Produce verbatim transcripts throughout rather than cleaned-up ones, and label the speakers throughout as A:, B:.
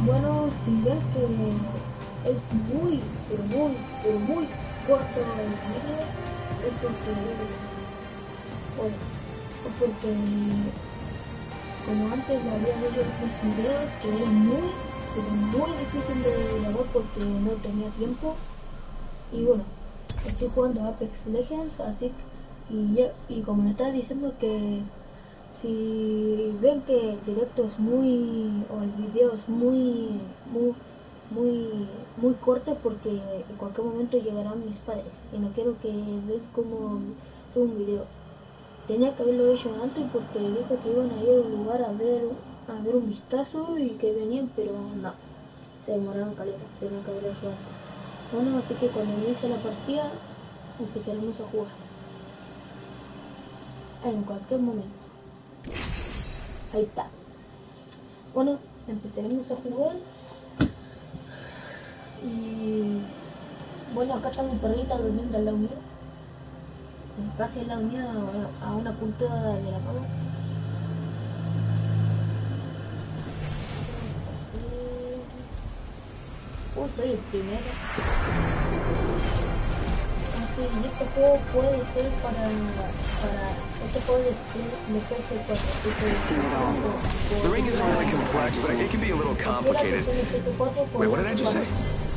A: Bueno, si ven que es muy, pero muy, pero muy corto el vídeo, es porque, pues, es porque, como antes le había dicho en otros videos, que era muy, pero muy difícil de grabar porque no tenía tiempo. Y bueno, estoy jugando Apex Legends, así y, ya, y como me estaba diciendo que si ven que el directo es muy, o el video es muy, muy, muy, muy corto, porque en cualquier momento llegarán mis padres y no quiero que vean como subo un video. Tenía que haberlo hecho antes porque dijo que iban a ir a un lugar a ver, a ver un vistazo y que venían, pero no, se demoraron caleta, tenía que haberlo hecho antes. Bueno, así que cuando inicie la partida empezaremos a jugar en cualquier momento. Ahí está. Bueno, empezaremos a jugar. Y bueno, acá está mi perrita durmiendo al lado mío, casi al lado mío, a una puntada de la cama. Uh, soy el primero. Así, y este juego puede ser para, para este juego de, de P S cuatro.
B: The ring isn't really complex, but it can be a little complicated. Wait, what did I just say?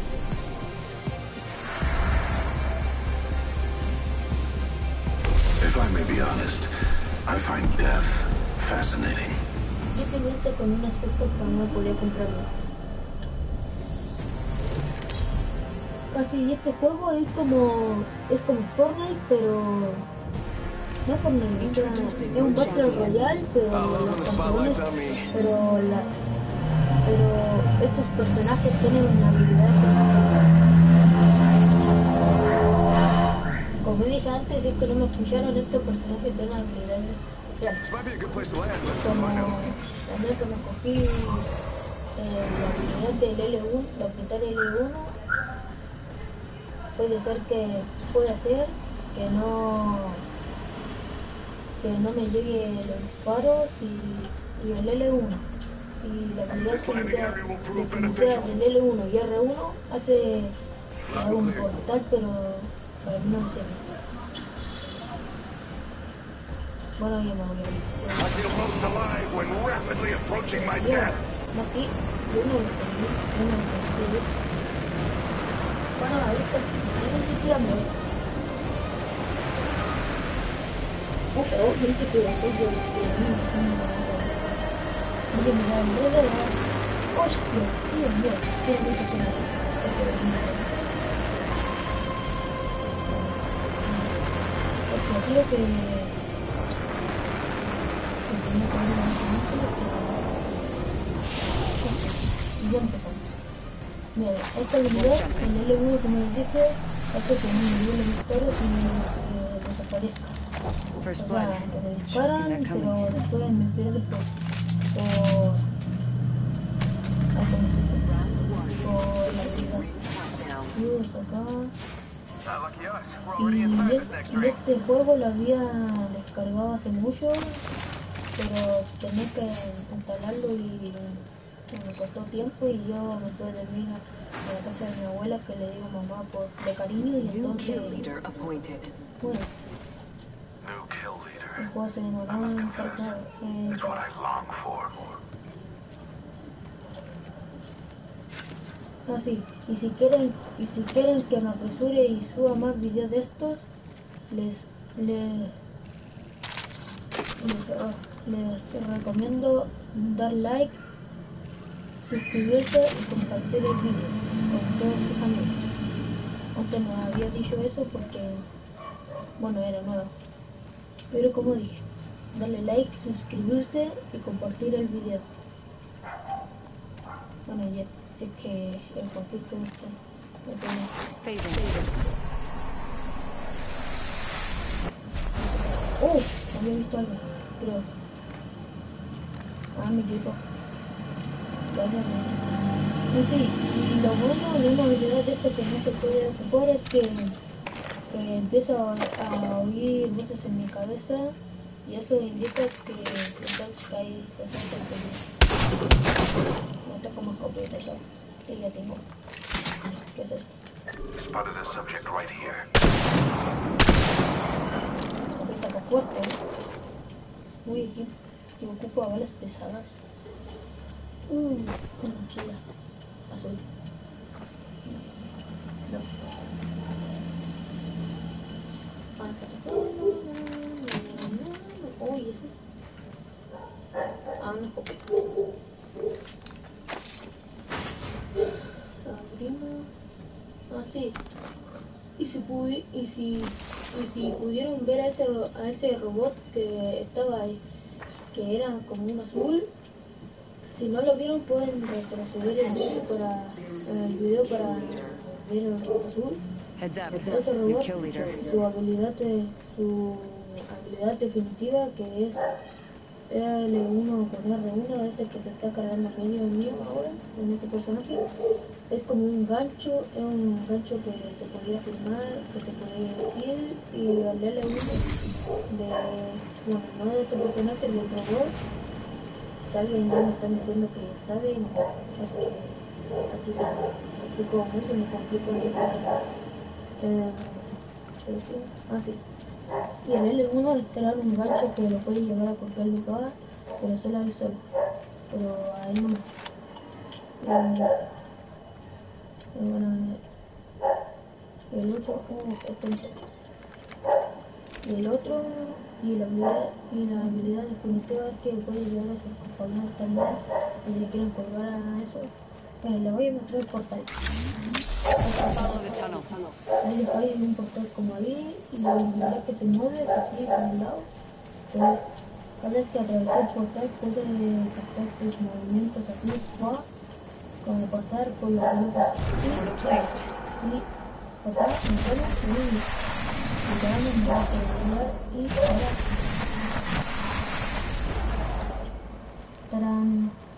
C: If I may be honest, I find death fascinating.
A: Yo tenía este con un aspecto pero no podía comprarlo. Así, este juego es como es como Fortnite, pero no Fortnite, es, es un Battle Royale, pero los campeones, pero la, pero estos personajes tienen habilidades. Como dije antes, si es que no me escucharon, estos personajes tienen habilidades especiales. Como también que me cogí eh, la habilidad del L uno, de apretar el L uno. Puede ser que puede ser que no que no me llegue los disparos y, y el L uno y la habilidad de del L uno y R uno hace que haga un portal, pero para mí no me sirve. Bueno, yo me voy a ir. Aquí yo no lo sé, yo no lo sé. Bueno, ahí está, ahí me estoy tirando. Oh, pero yo dice que la estoy yo, oye, mira, mira, mira. Hostias, tío, mira, mira, mira, mira. Hostia, tío, que... que tenía que haber un... Y ya empezamos. Mira, esta habilidad, el L uno, como les dije, hace que me dio los disparos y me desaparezca. O sea, que me disparan, pero después me pierde por... por... ¿cómo se dice? Por la habilidad. Vamos acá. Y, y este juego lo había descargado hace mucho, pero tenía que instalarlo y... me costó tiempo y yo me pude dormir a la casa de mi abuela, que le digo mamá por de cariño, y entonces bueno, el juego se demoró en cargar. Así, y si quieren y si quieren que me apresure y suba más videos de estos, les les les, oh, les recomiendo dar like, suscribirse y compartir el vídeo con todos sus amigos. Aunque no había dicho eso porque, bueno, era nuevo. Pero como dije, darle like, suscribirse y compartir el vídeo. Bueno, ya sé que el conflicto está. Oh, había visto algo, creo. Ah, mi equipo. Y sí, y lo bueno de una habilidad de esto que no se puede ocupar es que, que empiezo a, a oír voces en mi cabeza y eso indica que, que hay sesenta peligros. cuenta como escopeta eso. Y ya tengo. ¿Qué es esto?
C: Spotted a subject right here.
A: Escopeta está fuerte, ¿eh? Uy, aquí me ocupo a balas pesadas. Uh, una mochila azul. No. Uy, eso. Ah, una escopeta. Abrimos. Ah, sí. Y si, pudi y si, y si pudieron ver a ese, a ese robot que estaba ahí, que era como un azul, si no lo vieron pueden retroceder el video para, el video para ver el robot azul.
D: Heads up,
A: Ese
D: new
A: robot,
D: kill leader.
A: su habilidad, de, su habilidad definitiva, que es L uno con R uno, ese que se está cargando medio mío ahora, en este personaje, es como un gancho, es un gancho que te podía filmar, que te podía ir, y el L uno de, bueno, no de este personaje, del robot, si alguien ya me está diciendo que sabe, no, es que así se me explico mucho, me complico en el eh, ah, sí. Y el L uno es crear un gancho que lo puede llevar a cualquier lugar, pero solo a él solo. Pero a él no. Y, y bueno, el otro, oh, esto no sé. Y el otro, y la habilidad, y la habilidad definitiva es que puede llevar a sus compañeros también, si se quieren colgar a eso. Bueno, le voy a mostrar el portal.
D: Follow the tunnel.
A: Ahí hay un portal como ahí, y la habilidad que te mueves así por un lado, pero cada vez que atravesas el portal puede captar tus movimientos así, ¿va? Como pasar por los locos
D: Portal placed.
A: y acá entramos y entramos en la habilidad y ahora tarán.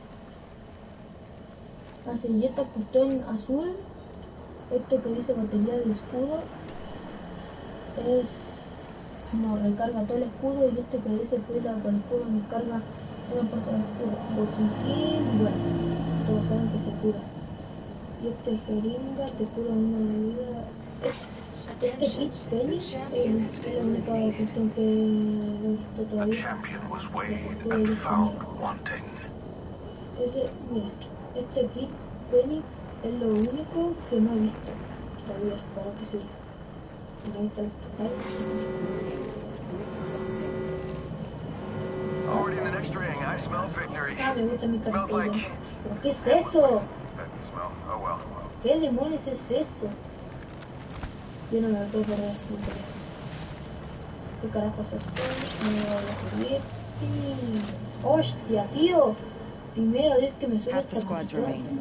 A: La silleta botón azul, esto que dice batería de escudo, es no recarga todo el escudo, y este que dice pila con escudo me carga una parte del escudo. Botiquín, bueno, todos saben que se cura. Y este jeringa te cura uno de vida. Este kit Phoenix es la única cuestión que he visto
C: A
A: todavía.
C: champion was weighed and found wanting.
A: Ese, mira, este kit Phoenix es lo único que no he visto todavía, para que sí. Ahí está el portal.
B: Already in the next ring, I smell victory.
A: Ah, me gusta mi
B: Smells
A: cartel.
B: like...
A: ¿Pero qué es eso?
B: That smell. Oh well.
A: ¿Qué demonios es eso? Yo no me lo puedo perder. No creo. ¿Qué carajo es esto? Me voy a subir. Y... ¡Hostia, tío! Primera vez que me subo
D: Half the
A: esta
D: squads
A: cuestión.
D: remain.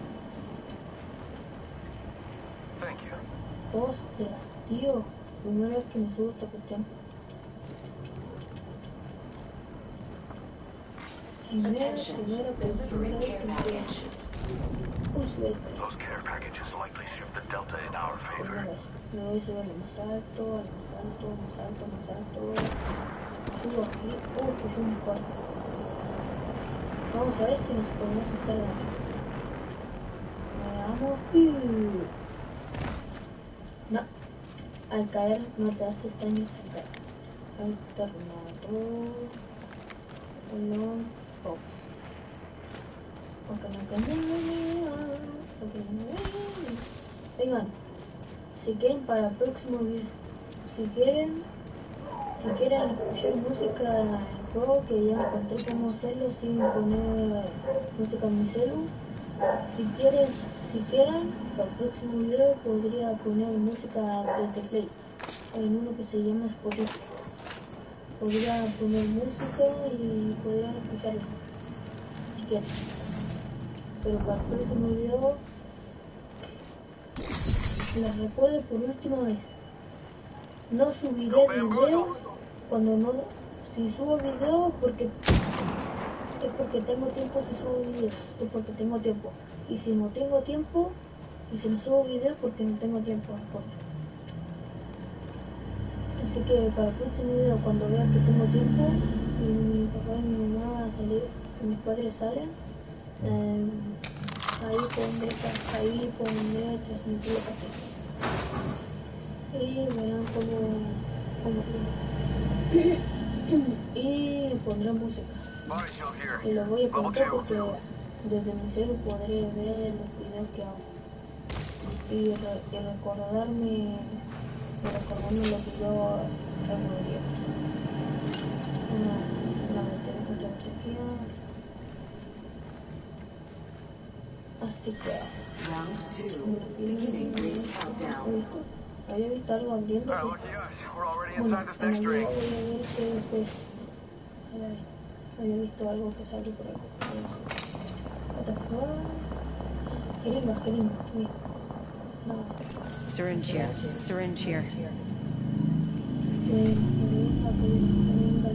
B: Thank you.
A: Ostras, tío. Primera vez que me subo esta cuestión. Primera, primera, primera, primera vez que me subo. Uy, sube el pelo.
C: Those care packages likely shift the delta in our
A: Primera
C: favor.
A: vez. Me voy a subir al más alto, al más alto, más alto, más alto. Subo aquí. Uy, pues un cuarto. Vamos a ver si nos podemos hacer daño. Vamos. No. Al caer no te haces daño al caer. Alternador. Long box. Ok, no cambia. Ok, no. Vengan. Si quieren para el próximo video. Si quieren. Si quieren escuchar música en el juego, que ya encontré cómo hacerlo sin poner música en mi celu. Si quieren, si quieren, para el próximo video podría poner música desde Play. Hay uno que se llama Spotify. Podría poner música y podrían escucharla. Si quieren. Pero para el próximo video les recuerdo por última vez. No subiré videos cuando no, si subo videos porque es porque tengo tiempo. Si subo videos es porque tengo tiempo, y si no tengo tiempo, y si no subo videos porque no tengo tiempo. Así que para el próximo video, cuando vea que tengo tiempo y mi papá y mi mamá salir, y mis padres salen, eh, Ahí pondré, ahí pondré transmitir la y verán como, como y pondré música. Y lo voy a contar porque desde mi celu podré ver los videos que hago y, re, y recordarme y recordarme lo que yo hago de día. Una, una meteré mucha energía. Así que había visto algo abriendo. Bueno, en el video voy a ver que después había visto algo que salió por ahí. What the fuck? Jeringas, jeringas, mira. No.
D: Syringe here. Syringe here.
A: Que jeringa, jeringa,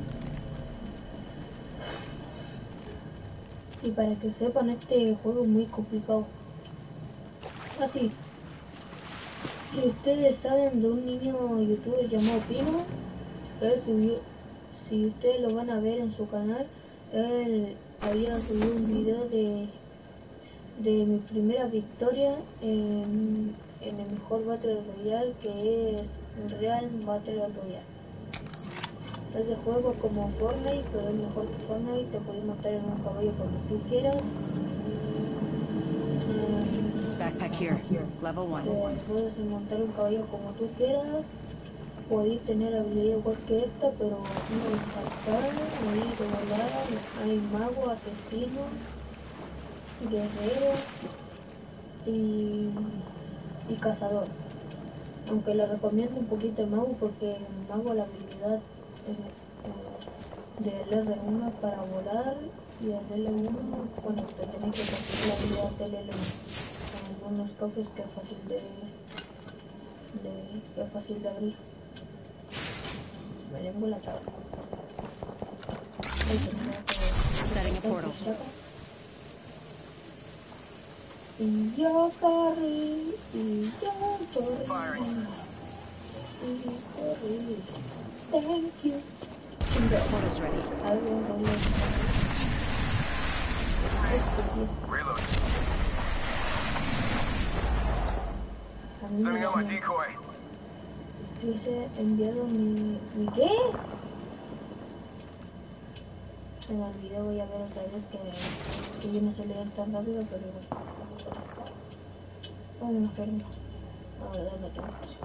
A: y para que sepan, este juego es muy complicado. Así, si ustedes saben de un niño youtuber llamado Pino, él subió, si ustedes lo van a ver en su canal, él había subido un video de, de mi primera victoria en, en el mejor Battle Royale, que es Real Battle Royale. Ese juego es como Fortnite, pero es mejor que Fortnite. Te puedes montar en un caballo como tú quieras. Um,
D: Backpack here. Level one.
A: Te puedes montar un caballo como tú quieras. Podéis tener habilidad igual que esta, pero no de saltar, no ir de volar. Hay mago, asesino, guerrero y, y cazador. Aunque le recomiendo un poquito el mago porque el mago la habilidad del R uno para volar y el L uno, bueno, te tenés que conseguir la habilidad del L uno con algunos cofres que es fácil de, de que es fácil de abrir. Me lengua la tabla.
D: Setting a portal.
A: Y yo corrí, y yo corrí, y corrí. Thank you.
D: Portal's ready.
B: Reload. Sending out my decoy.
A: Dice enviado mi... ¿Mi qué? En el video voy a ver otra vez que, que yo no sé leer tan rápido, pero igual. Hay una jeringa. Ahora dame tu espacio.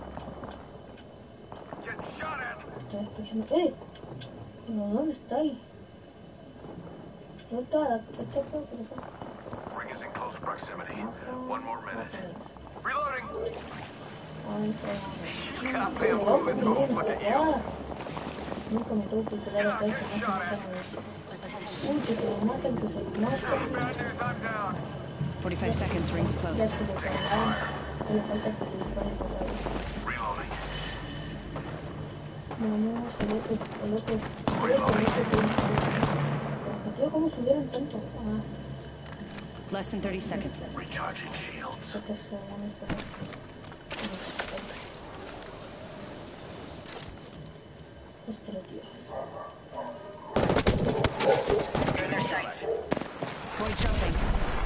A: Estoy escuchando. ¡Eh! ¿Pero dónde está ahí? ¿Dónde está? ¿Está acá? ¿Por acá?
C: Ring is in close proximity. One more minute.
B: Reloading.
A: Ay,
B: Goddamn move is home. Look at you.
A: nunca me tuvo que quedar acá y que no se matan a veces. Uy, que se lo matan, que se lo matan.
B: Bad news, I'm down.
D: forty-five seconds, rings
A: Ya
D: close.
A: se lo cargaron. Solo falta que le disparen por ahí.
C: Reloading.
A: Vamos, el otro, el otro, el otro, el otro, tío, ¿cómo subieron tanto? Ah,
D: Less than thirty seconds.
C: Recharging shields.
A: estos son buenos, pero... Este lo tío.
D: In their sights. Boy jumping.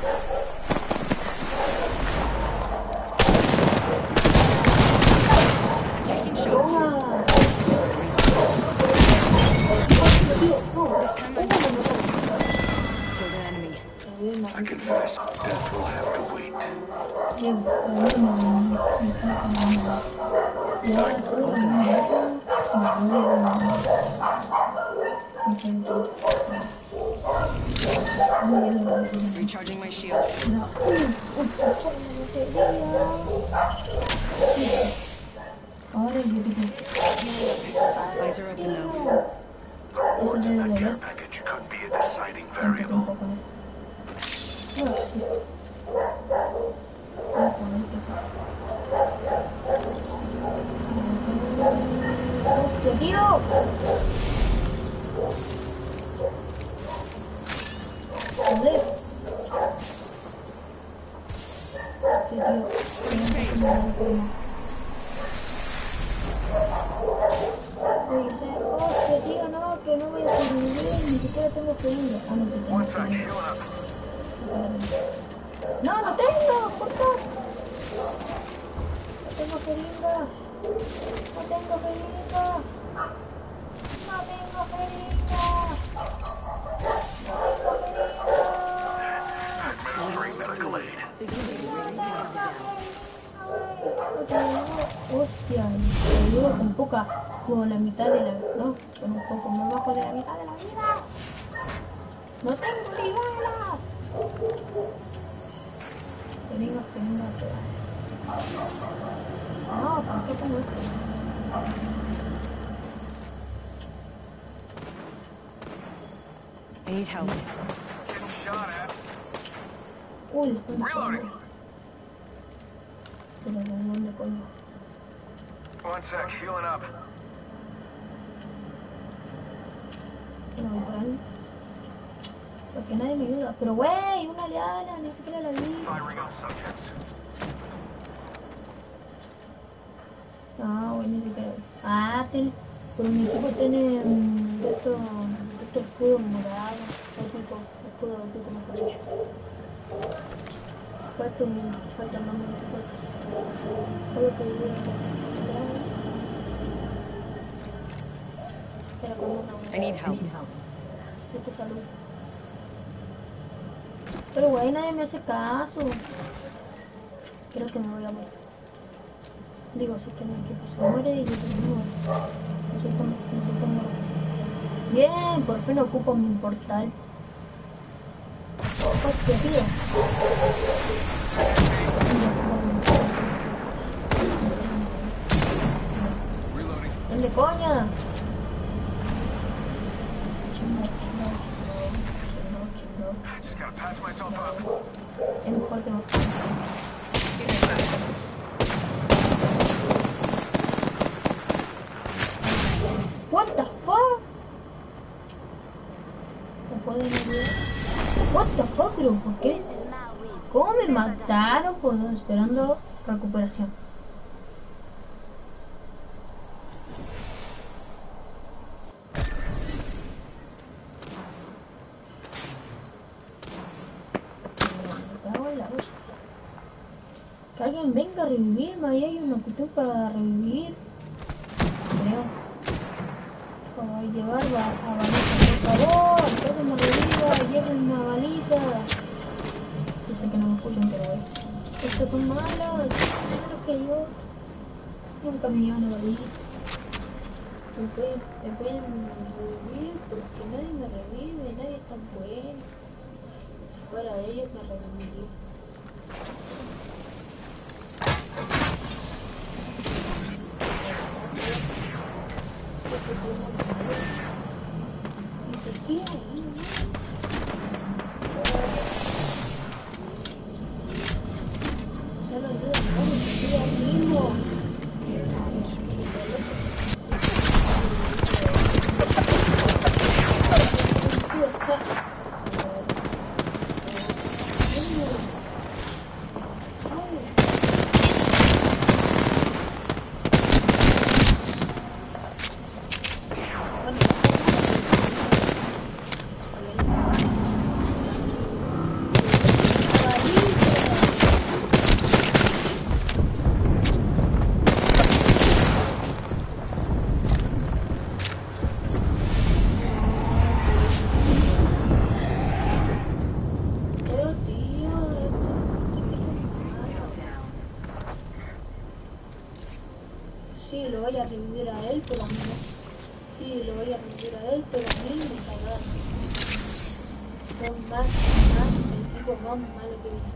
D: Taking shots.
A: ¡Toma!
D: This time I'm kill the enemy.
C: I confess, death will have to wait.
D: Recharging my shield. Visor open though.
C: The rewards in that care package could be a deciding variable.
A: ¡Tío! Joder. Hostia, tío, no, que no voy a sobrevivir, ni siquiera tengo que ir. Ah, no sé, tengo
B: One
A: que
B: sec,
A: ir.
B: healing up.
A: No, no tengo, por favor. No tengo jeringa. No tengo jeringa. No tengo jeringa. No tengo jeringa.
C: Administering medical aid.
A: Hostia, me ayudo con poca, con la mitad de la, no, con un poco más bajo de la mitad de la vida. No tengo brigadas. Jeringas, jeringas, no, tampoco no es.
D: I need help.
B: Getting shot at.
A: Uy, ¿dónde
B: Reloading.
A: Pero ¿dónde coño?
B: One sec, healing up.
A: Pero voy por ahí. Porque nadie me ayuda. Pero wey, una liana, ni siquiera la vi.
B: Firing on subjects.
A: No, güey, ni siquiera vi. Ah, tiene. Pero mi equipo tiene um, estos estos escudos morados. Escudo, escudo aquí como derecho. Falta un falta más veinticuatro. Solo que yo era como una.
D: I need help.
A: Sí, tu salud. Pero güey, nadie me hace caso. Creo que me voy a morir. Digo, si es que mi equipo se muere y yo también muero. Necesito, necesito morir. Bien, por fin ocupo mi portal. Hostia, tío.
B: Reloading.
A: ¿Dónde coña?
B: Just gotta patch myself up.
A: Es mejor que no. What the fuck? ¿No pueden ayudar? What the fuck, bro? ¿Por qué? ¿Cómo me mataron por esperando recuperación? Que alguien venga a revivirme, ahí hay una cuestión para revivir. Creo. Para llevar a baliza, por favor, que me reviva, lleven una baliza. Yo sé que no me escuchan, pero bueno. Estos son malos, malos que yo. Nunca me llevan a baliza. Me pueden, me pueden revivir porque nadie me revive, nadie es tan bueno. Si fuera ellos me reviviría. Ni siquiera ahí, ¿no? Solo ayuda, no, ni siquiera ahí mismo. Sí, lo voy a revivir a él, pero a mí no. Sí, lo voy a revivir a él, pero a mí me cagaron. Son más, más, el tipo más malo que vi.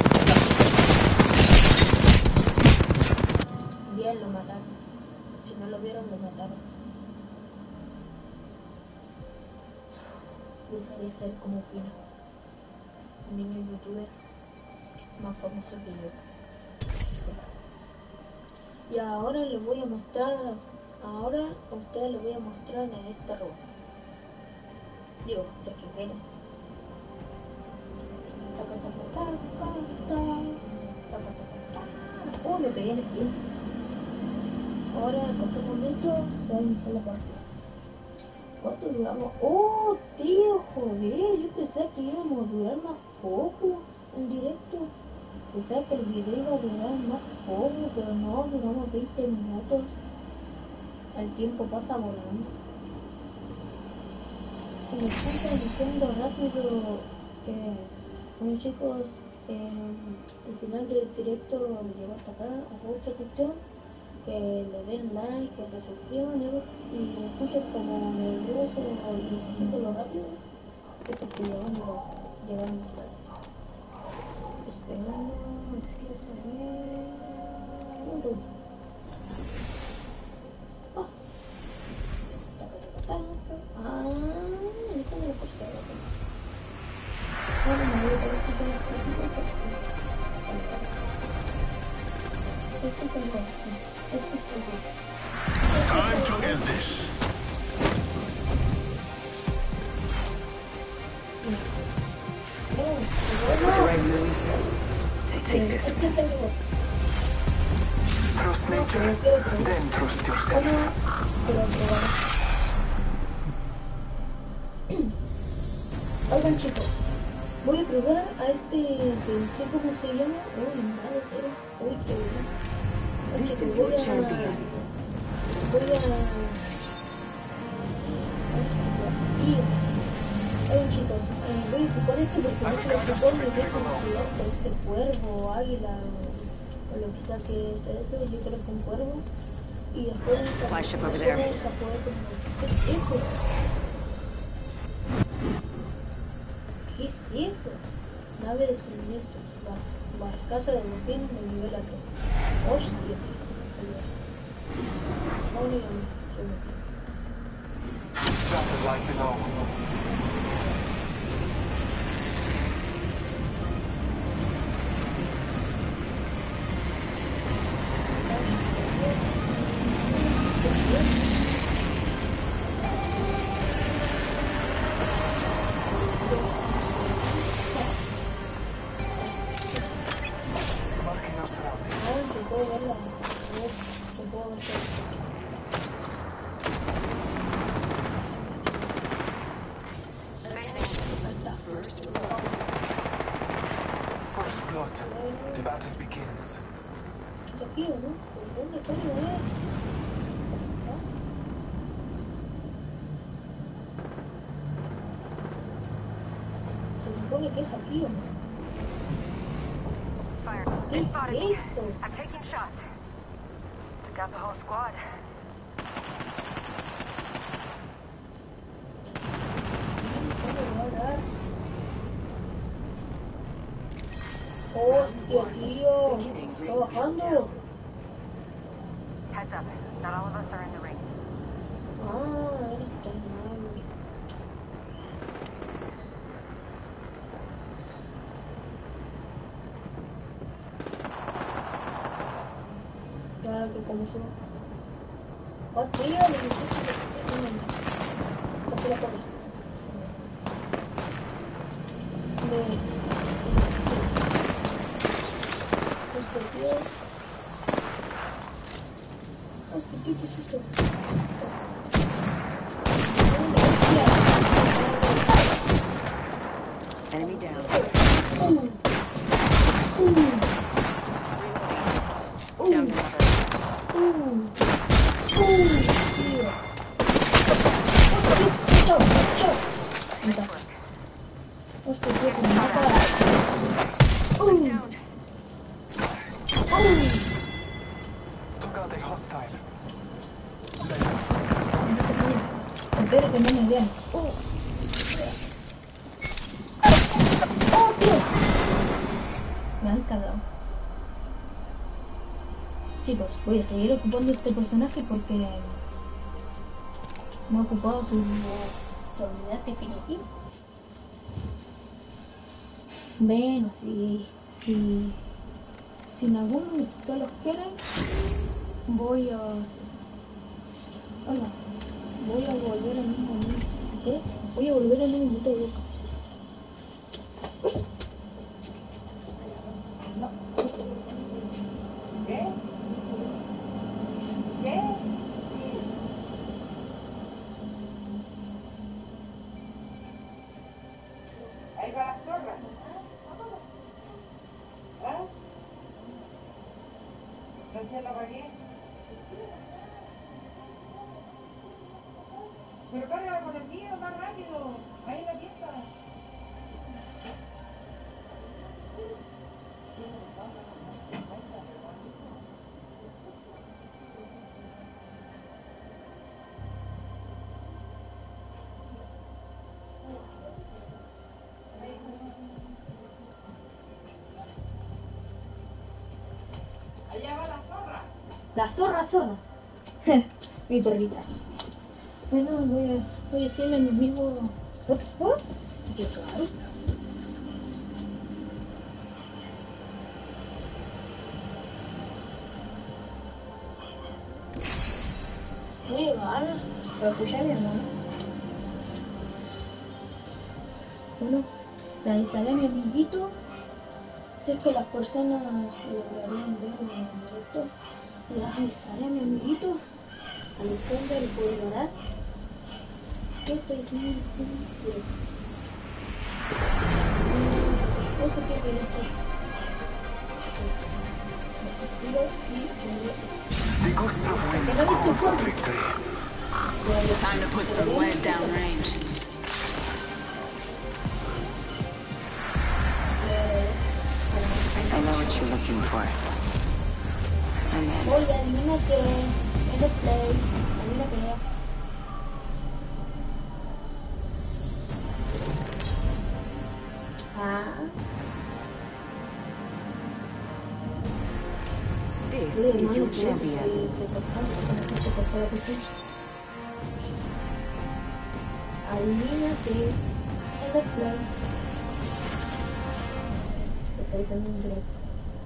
A: Bien, lo mataron. Si no lo vieron, lo mataron. Desearía ser como Pino, un niño youtuber más famoso que yo. Y ahora les voy a mostrar, ahora a ustedes les voy a mostrar en este robot. Digo, si es que quieren. Oh, me pegué en el pie. Ahora en cualquier momento se va a iniciar la partida. ¿Cuánto duramos? Oh, tío, joder, yo pensé que íbamos a durar más poco. en directo. Pensaba que el video iba a durar más poco, pero no, duramos veinte minutos. El tiempo pasa volando. Si me están diciendo rápido que, bueno chicos, eh, al final del directo llegó hasta acá, hago otra cuestión, que le den like, que se suscriban y, y me escuchen como nervioso y necesito lo rápido, es porque llegando, llegaron mis likes. Esperando, empiezo a ver... Un segundo. Oh. Taca, taca, taca. Ah, eso me lo puse ahora. Ahora me voy a tener que quitar las cosas. Esto es el golpe. Esto es el golpe.
C: Time to end this.
D: With the right moves, take, take this.
A: Este es el golpe.
E: Trust nature, then trust yourself.
A: Pero probar. Oigan chicos, voy a probar a este que no sé cómo se llama. Uy, malo cero. Uy, qué bueno.
D: This
A: Oye,
D: is
A: voy
D: your
A: a...
D: champion.
A: Voy a... Hostia, tío. Oigan chicos, eh, voy a ocupar este porque no sé lo que puedo meter como ciudad, puede ser cuervo, águila o lo que sea que es eso, yo creo que un cuervo. Y después
D: Supply ship over there.
A: vamos a poder como... ¿Qué es eso? ¿Qué es eso? Nave de suministros, bar, barcaza de botín de nivel alto. Hostia. Ahora ya me
E: Battle lies below. Marking our surroundings.
A: Ahora se puede ver la... Se puede ver todo.
E: First blood. The battle begins.
A: ¿Es aquí o no? ¿Por dónde coño es? Se supone que es aquí o no.
F: Fire.
A: ¿Qué
F: They
A: es
F: spotted me.
A: eso?
F: I'm taking shots. Took out the whole squad.
A: ¿Cómo me va a dar? Hostia, tío. Está bajando.
F: Heads up. Not all of us are in the ring.
A: Ah, eres tan malo. Claro que como suba. Oh, tío, necesito que... No, no, no. Copia la copia. Me... Esto, tío. Hostia, ¿qué es esto?
D: Enemy down.
A: Uh, uh,
D: Down to another.
A: uh, uh, tío. Hostia, chao, chao. Mira. Hostia, tío, que me mata. Uh,
D: Down.
A: uh.
E: Took out a hostile.
A: Espero que no me vean. Oh. ¡Oh, tío! Me han cagado. Chicos, voy a seguir ocupando este personaje porque me ha ocupado su, su habilidad definitiva. Bueno, si, si, si en alguno de ustedes los quieren, voy a... Hola, voy a volver en un momento. ¿Qué? Voy a volver en un minuto de boca. No. ¿Qué? ¿Qué? Ahí va la zorra.
G: Entonces la apagué. Pero cárgala con el mío, más rápido. Ahí en la pieza. Allá va la zorra.
A: La zorra, zorra. Mi perrita. Bueno, voy a, voy a hacerle a mi amigo. What the fuck? Qué raro. Voy a llegar para escuchar a mi hermano. Bueno, le avisaré a mi amiguito. Sé que las personas lograrían ver en directo. Le avisaré a mi amiguito. Alexander Bolvarat. ¿Qué estoy haciendo? Esto que quería hacer. Estilo y
C: The Gustav wind calls of victory.
D: Time to put some lead downrange. I know what you're looking for. I'm in.
A: Oye, adivina que es de play. Adivina que ah.
D: This
A: Oye,
D: is your
A: hermano,
D: champion.
A: que se cortó, se cortó la cuestión. Adivina que es de play. Estoy haciendo un directo.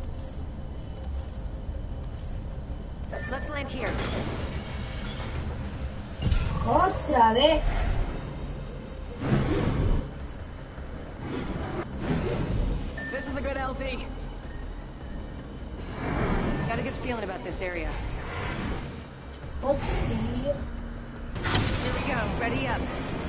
F: Let's land here.
A: Otra vez.
D: This is a good L Z. Got a good feeling about this area.
A: Oh, tío.
D: Here we go. Ready up.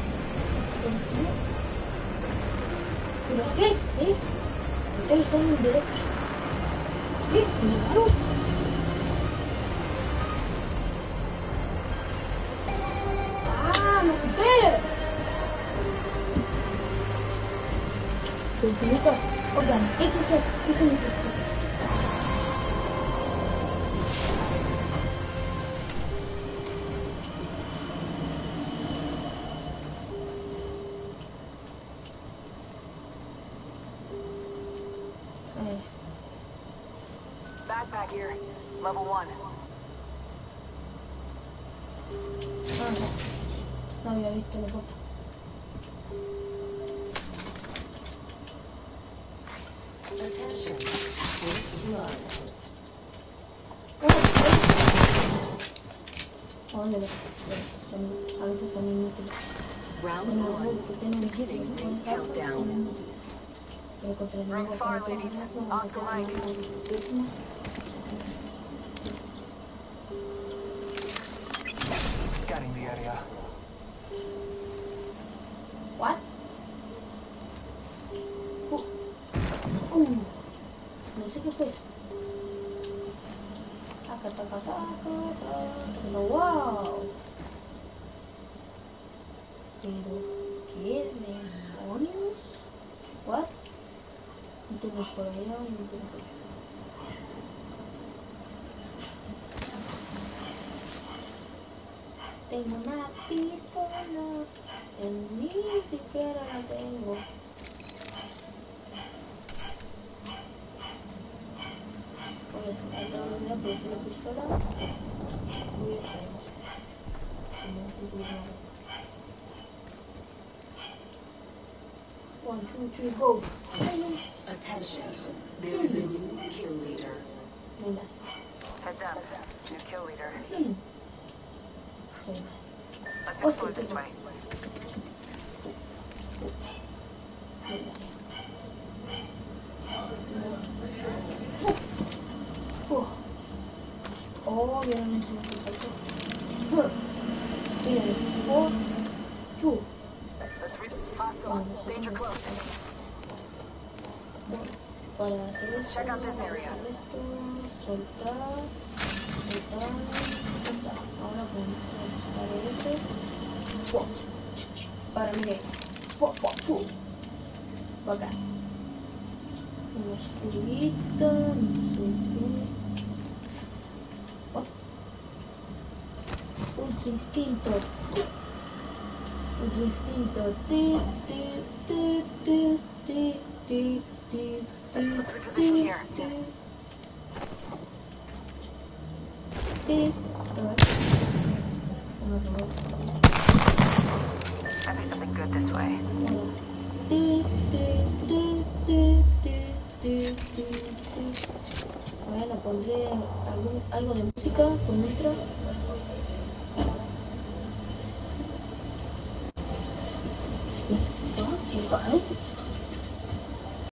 A: ¿Pero qué es eso? Estoy haciendo un directo. ¿Qué? ¿Claro? ¡Ah! ¡Me asusté! Pero señorita, oigan, ¿qué es eso? ¿Qué son esas cosas?
F: Backpack here. Level one.
A: Ah, no había visto la puerta.
D: Attention. First blood.
A: Oye, las cosas son, a veces son inútiles.
D: Round
A: Bueno,
D: one.
A: algo que tienen
D: Beginning ring countdown.
A: Pero contra el
F: Rings
A: enemigo
F: far,
A: que no
F: ladies.
A: tengo, no
F: Oscar
A: tengo
F: Mike.
A: muchísimas.
E: Scanning the area.
A: What? Uh. Uh. No sé qué fue eso. Taca, taca, taca, taca. Wow. Pero, ¿qué demonios? What? No tengo por allá, no tengo por allá. Tengo una pistola, en ni siquiera la tengo. Voy a sacar toda la vida, pero si la pistola, voy a estar en esto. Si no, pues voy a... One, two, three, go.
D: Attention. There is a new kill leader.
A: Mira.
F: Heads up. New kill leader.
A: Hmm. Mira.
F: Let's explore this way.
A: Mira. Uh. Oh, vieron eso que saltó. Miren. Oh. Chu.
F: Let's reach hostile. Danger close.
A: para hacer esto,
F: Check out this area.
A: esto, soltar, soltar, soltar. Ahora podemos usar este. ¡Pum! Para mí. ¡Pum, pum, pum! Acá. Una escudita, no sé qué. Ultra instinto. Ultra instinto. Ti, ti, ti, ti, ti, ti, ti, ti, ti, ti. Ti. A ver. Vamos a ver.
F: I think something good this way.
A: Ti, ti, ti, ti, ti, ti, ti, ti. Bueno, pondré algún, algo de música por mientras. Ah,